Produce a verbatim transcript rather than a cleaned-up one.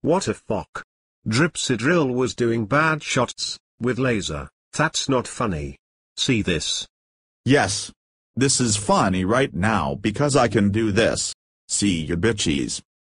What a fuck. Dripsy was doing bad shots, with laser. That's not funny. See this? Yes. This is funny right now because I can do this. See you bitches.